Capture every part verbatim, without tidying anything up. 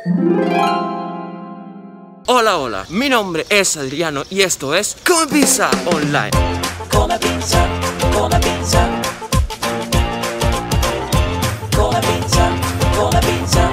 Hola, hola, mi nombre es Adriano y esto es Come Pizza Online. Come pizza, come pizza. Come pizza, come pizza.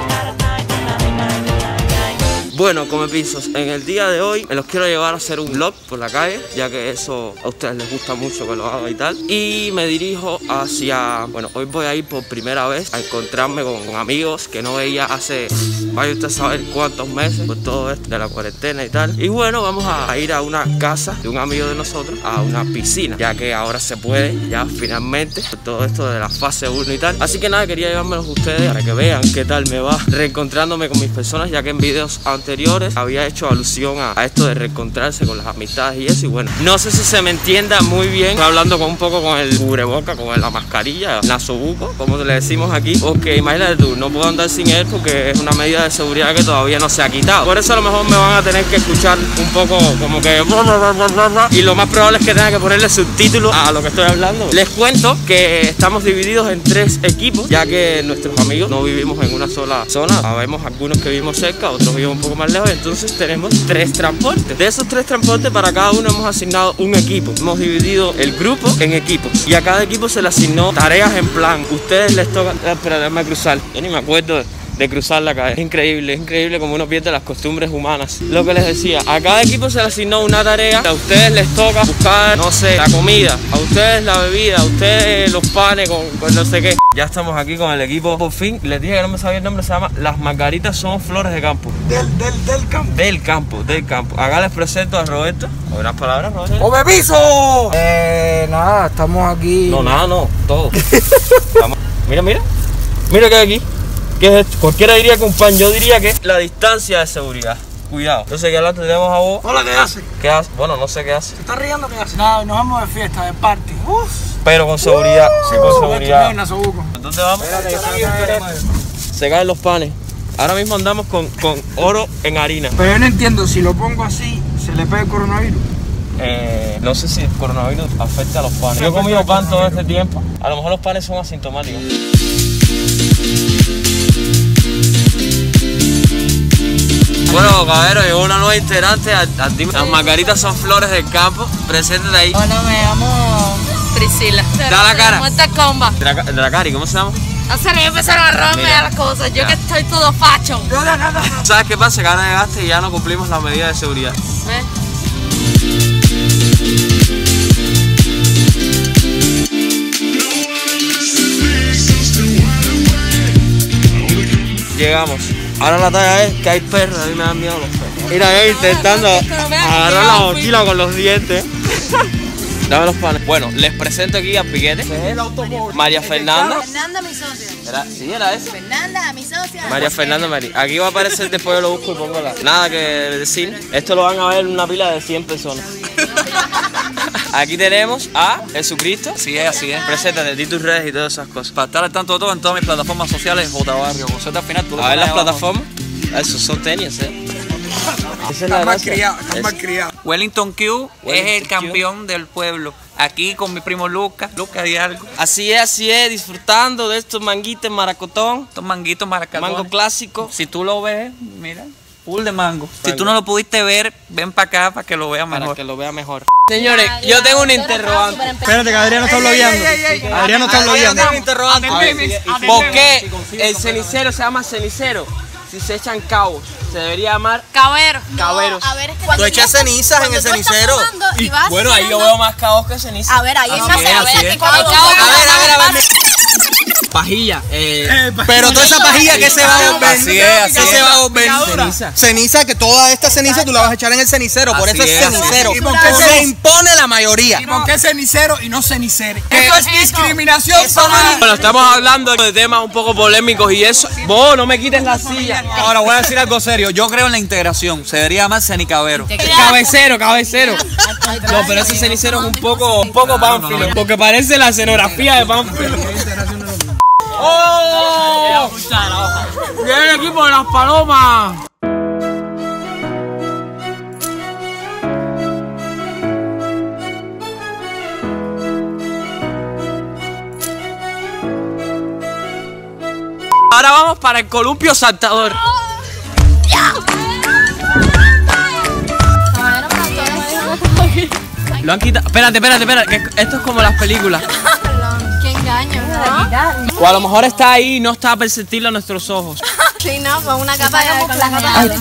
Bueno, come pizzas, en el día de hoy me los quiero llevar a hacer un vlog por la calle, ya que eso a ustedes les gusta mucho que lo haga y tal. Y me dirijo hacia, bueno, hoy voy a ir por primera vez a encontrarme con, con amigos que no veía hace, vaya usted a saber cuántos meses, por todo esto de la cuarentena y tal. Y bueno, vamos a ir a una casa de un amigo de nosotros, a una piscina, ya que ahora se puede, ya finalmente, por todo esto de la fase uno y tal. Así que nada, quería llevármelos a ustedes para que vean qué tal me va reencontrándome con mis personas, ya que en videos anteriores anteriores había hecho alusión a, a esto de reencontrarse con las amistades y eso. Y bueno, no sé si se me entienda muy bien. Estoy hablando con un poco con el cubreboca, con la mascarilla, nasobuco, como le decimos aquí. Porque imagínate tú, no puedo andar sin él porque es una medida de seguridad que todavía no se ha quitado. Por eso a lo mejor me van a tener que escuchar un poco como que... Y lo más probable es que tenga que ponerle subtítulos a lo que estoy hablando. Les cuento que estamos divididos en tres equipos, ya que nuestros amigos no vivimos en una sola zona. Sabemos algunos que vivimos cerca, otros vivimos un poco más lejos, entonces tenemos tres transportes. De esos tres transportes, para cada uno hemos asignado un equipo. Hemos dividido el grupo en equipos y a cada equipo se le asignó tareas en plan. Ustedes les toca... Espera, déjame cruzar. Yo ni me acuerdo de... de cruzar la calle. Es increíble, es increíble como uno pierde las costumbres humanas. Lo que les decía, a cada equipo se le asignó una tarea. A ustedes les toca buscar, no sé, la comida, a ustedes la bebida, a ustedes los panes con, con no sé qué. Ya estamos aquí con el equipo. Por fin, les dije que no me sabía el nombre, se llama Las Margaritas Son Flores de Campo. Del, del, del campo. Del campo, del campo. Acá les presento a Roberto. ¿Unas palabras, Roberto? ¡Come piso! Eh, nada, estamos aquí. No, nada, no, todo. Vamos. Mira, mira. Mira que hay aquí. ¿Qué es esto? Cualquiera diría que un pan, yo diría que la distancia de seguridad. Cuidado. Entonces aquí adelante tenemos a vos. Hola, ¿qué hace? ¿Qué hace? Bueno, no sé qué hace. ¿Se está riendo? ¿Qué hace? Nada, nos vamos de fiesta, de party. Uf. Pero con seguridad. Uh, sí, con seguridad. ¿Dónde vamos? Se caen los panes. Ahora mismo andamos con, con oro en harina. Pero yo no entiendo, si lo pongo así, ¿se le pega el coronavirus? Eh, no sé si el coronavirus afecta a los panes. Yo he comido pan todo este tiempo. A lo mejor los panes son asintomáticos. Bueno, cabrero, llegó una nueva integrante al, al team. Las Margaritas Son Flores del Campo. Preséntate ahí. Hola, me llamo Priscila. Da la cara. Muerta comba. De la, de la cara, ¿y cómo se llama? No sé, ya empezaron a robarme Mira, las cosas. Yo ya. que estoy todo facho. ¿Sabes qué pasa? Que ahora llegaste y ya no cumplimos las medidas de seguridad. ¿Ves? Llegamos. Ahora la talla es que hay perros, a mí me dan miedo los perros. Mira, él intentando agarrar la mochila con los dientes. Dame los panes. Bueno, les presento aquí a Piquete. María Fernanda. Fernanda, mi socia. ¿Era? Sí, era eso. Fernanda, mi socia. María Fernanda María. Aquí va a aparecer, después yo lo busco y pongo la. Nada que decir. Esto lo van a ver en una pila de cien personas. Aquí tenemos a Jesucristo. Así es, así es. Preséntate, di tus redes y todas esas cosas. Para estar al tanto de todo en todas mis plataformas sociales, J Barrio, José al final. Tú lo A ver pones las abajo. plataformas. Esos son tenis, eh. Esa es la Estás mal gracia. criado, estás Es- mal criado. Wellington Q es Wellington el Q. campeón del pueblo. Aquí con mi primo Lucas. Lucas y algo. Así es, así es, disfrutando de estos manguitos en maracotón. Estos manguitos maracatones. Mango clásico. Si tú lo ves, mira, full de mango. Si tú no lo pudiste ver, ven para acá para que lo veas Para mejor. que lo vea mejor. Señores, yo tengo un interrogante. Espérate, que Adriano está blogueando. Adriano está blogueando. tengo un interrogante. A ver, ¿por qué el cenicero se llama cenicero? Si se echan cabos, se debería llamar Cabero. caberos. A ver, es que Tú cuando echas tú- cenizas en cuando el tú estás cenicero. tomando y vas Bueno, ahí yo cenando- veo más cabos que ceniza. A ver, ahí es Así más es, a ver, así que es. cuando A tú ver, vas- A ver, a ver, a ver. Pajilla, eh, Pero toda esa pajilla que se va a volver. Así es, así ¿Qué es. se va a volver? Ceniza. Ceniza, que toda esta ceniza tú la vas a echar en el cenicero. Por Así eso es es, así es. cenicero. ¿Y por qué Se se- impone la mayoría. ¿Y por qué cenicero y no cenicere? Eso es discriminación. bueno, estamos hablando de temas un poco polémicos y eso. Vos, no me quites la silla. Ahora voy a decir algo serio. Yo creo en la integración. Se debería llamar cenicabero. Cabecero, cabecero. No, pero ese cenicero es un poco, un poco pánfilo, porque parece la escenografía de pánfilo. ¡Oh! ¡Viene el equipo de las palomas! Ahora vamos para el columpio saltador. Lo han quitado. Espérate, espérate, espérate. Que esto es como las películas. Qué engaño, ¿no? O a lo mejor está ahí y no está perceptible a nuestros ojos. Sí, no, con una capa de camuflaje.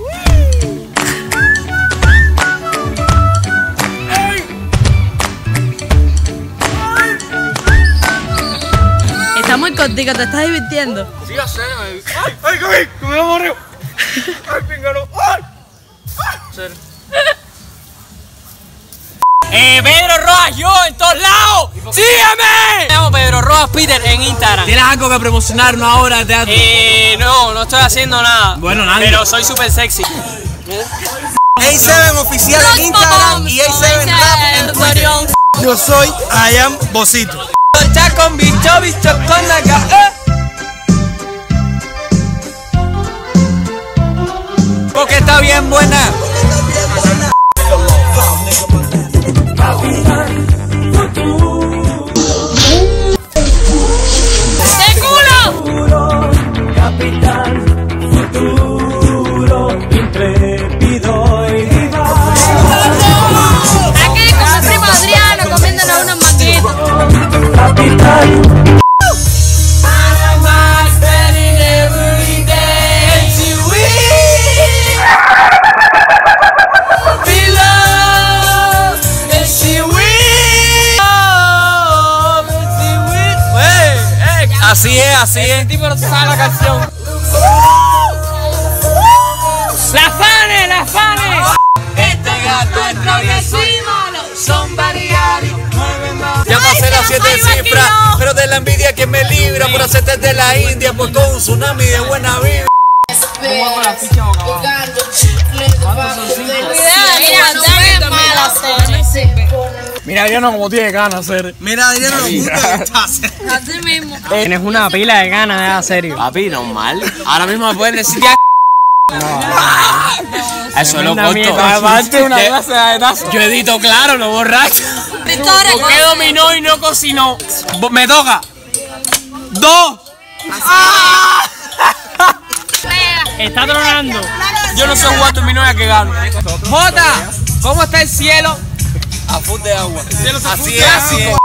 Está muy cortico, ¿te estás divirtiendo? Sí, ya sé. ¡Ay, ay, ay! ¡Que me va a morir! ¡Ay, píngalo! ¡Ay! Eh, Pedro Rojas, yo en todos lados. ¡Sígueme! Me llamo Pedro Rojas Peter en Instagram. ¿Tienes algo que promocionarnos ahora de teatro? Eh, no, no estoy haciendo nada. Bueno, nada. Pero soy súper sexy. A siete oficial en Instagram y A siete Rap en Twitter. Yo soy I Am Bocito. Está con bicho, bicho con acá. Eh. Porque está bien buena. ¡De culo! Capitán futuro, intrépido y vivaz. Aquí con mi primo Adriano comiéndonos unos manguitos. Capitán. Así es, así es. El tipo no sabe la canción. ¡La Fane, la Fane! Este gato es travieso. Ya pasé las siete cifras, pero de la envidia que me libra por hacerte de la India, por todo un tsunami de buena vida. Mira, Adriano como tiene ganas de hacer. Mira, Adriano, lo gusta que está haciendo. Así mismo. Tienes una pila de ganas de hacer serio. Papi, normal. Ahora mismo me pueden decir ya. No. Eso lo corto. Aparte una clase de tazo. Yo edito claro, no borracho. ¿Por qué dominó y no cocinó? Me toca. Dos. Está tronando. Yo no sé jugar tu mi novia que gano. Jota, ¿cómo está el cielo? A full de agua. Así es, así es.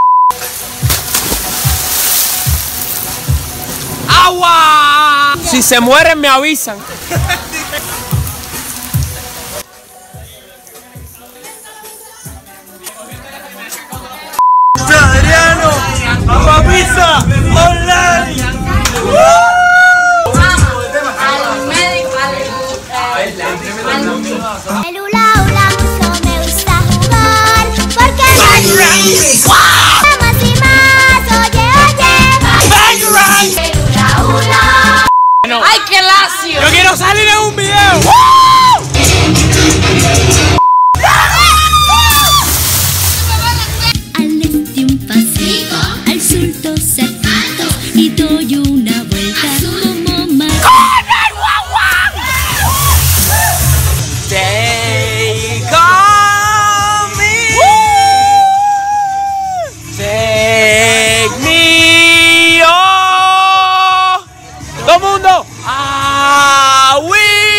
¡Agua! Si se mueren me avisan. Adriano, Papá Pizza, online. Al médico, al... El hula hula mucho me gusta jugar porque más y más, oye, oye, el hula hula. ¡Ay, qué lacio! Yo quiero salir en un video. Al este un pasito, al surto cerquito y doy una vuelta como más. Take on me, take me on. Todo el mundo, ah, we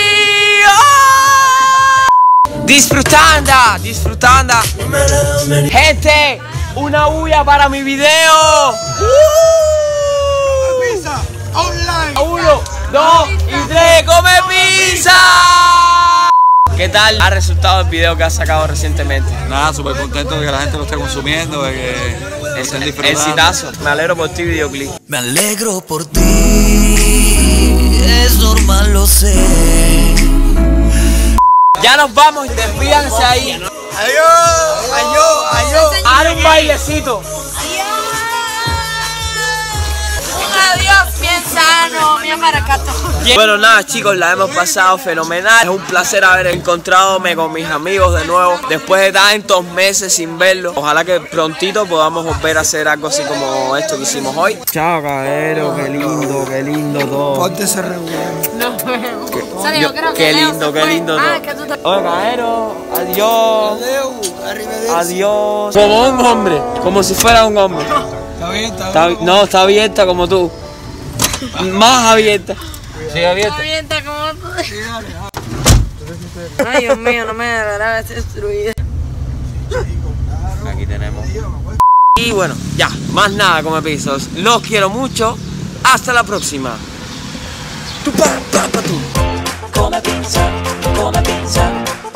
are. Disfrutando, disfrutando. Gente, una bulla para mi video. Online. Uno, dos y tres, come pizza. ¿Qué tal ha resultado el video que has sacado recientemente? Nada, súper contento de que la gente lo esté consumiendo, de que lo estén disfrutando. Exitazo. Me alegro por ti, videoclip. Me alegro por ti, es normal, lo sé. Ya nos vamos, despídanse ahí. Adiós, adiós, adiós. Haz un bailecito. Un adiós bien sano, bien maracato. Bueno, nada chicos, la hemos pasado fenomenal. Es un placer haber encontradome con mis amigos de nuevo después de tantos meses sin verlos. Ojalá que prontito podamos volver a hacer algo así como esto que hicimos hoy. Chao, caballero, qué lindo, qué lindo todo. Pórtese regular. Nos vemos. Sale, Yo- yo creo que qué Leo lindo, se qué fue. lindo Ah, todo. que tú te... Oye, caballero, adiós. Arrivederci. Adiós. Como un hombre, como si fuera un hombre. Está bien, está Está- bien. no, está abierta como tú. Más abierta. Sí, abierto. Avienta como tú. Ay, Dios mío, no me dará destruida. Aquí tenemos. Y bueno, ya, más nada, come pisos. Los quiero mucho. Hasta la próxima. Tu pa, pa, pa, tu. Come pizza, come pizza.